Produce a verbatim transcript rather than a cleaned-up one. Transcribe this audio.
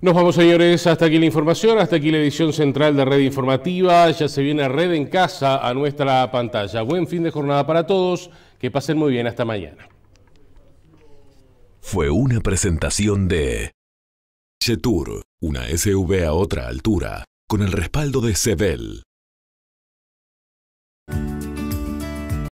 Nos vamos, señores, hasta aquí la información, hasta aquí la edición central de Red Informativa. Ya se viene Red en Casa a nuestra pantalla. Buen fin de jornada para todos, que pasen muy bien, hasta mañana. Fue una presentación de Jetour, una S U V a otra altura, con el respaldo de Sebel.